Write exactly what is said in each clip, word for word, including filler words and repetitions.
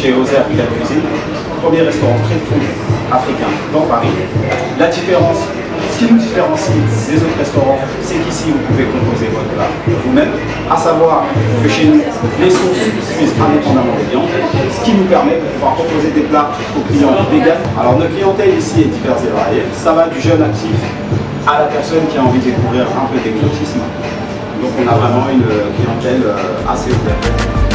chez Ozer Cuisine, premier restaurant très food africain dans Paris. La différence, ce qui nous différencie des autres restaurants, c'est qu'ici vous pouvez composer votre plat vous-même, à savoir que chez nous, les sauces cuisent indépendamment des viandes, ce qui nous permet de pouvoir proposer des plats aux clients véganes. Alors notre clientèle ici est diverse et variée, ça va du jeune actif à la personne qui a envie de découvrir un peu d'exotisme. Donc on a vraiment une clientèle assez ouverte.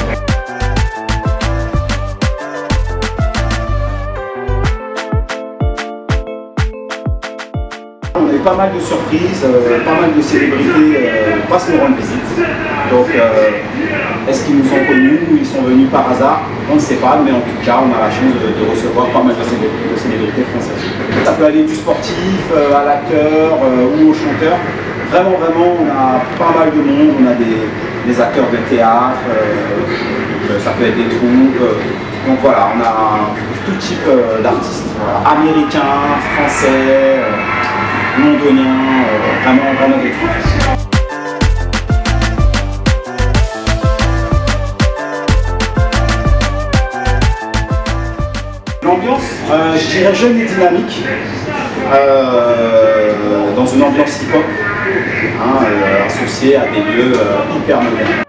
On a eu pas mal de surprises, euh, pas mal de célébrités euh, passent nous rendre visite. Donc euh, est-ce qu'ils nous ont connus ou ils sont venus par hasard? On ne sait pas, mais en tout cas on a la chance de, de recevoir pas mal de célébrités, de célébrités françaises. Ça peut aller du sportif euh, à l'acteur euh, ou au chanteur. Vraiment, vraiment, on a pas mal de monde, on a des, des acteurs de théâtre, euh, ça peut être des troupes. Euh, donc voilà, on a tout type euh, d'artistes, voilà, américains, français, euh, londoniens, euh, vraiment, vraiment des trucs. L'ambiance, euh, je dirais jeune et dynamique, euh, dans une ambiance hip-hop, hein, euh, associée à des lieux euh, hyper modernes.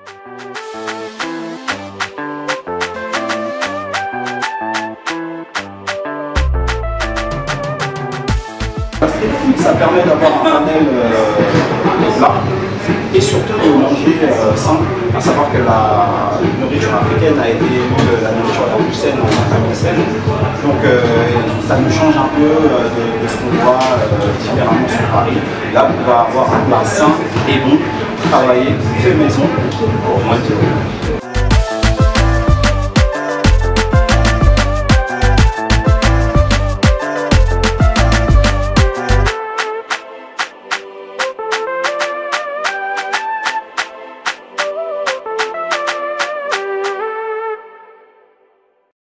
La street food, ça permet d'avoir un panel euh, de plats et surtout de manger euh, sain, à savoir que la nourriture africaine a été élue la nourriture la plus saine en deux mille seize. Donc euh, ça nous change un peu euh, de, de ce qu'on voit euh, différemment sur Paris. Là, on va avoir un plat sain et bon, travaillé, fait maison, pour moins de